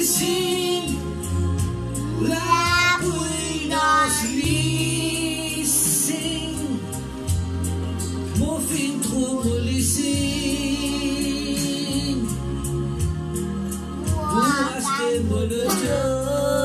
signe, la prudence lui signe, mon film trouble les signes, pour acheter moi le cœur.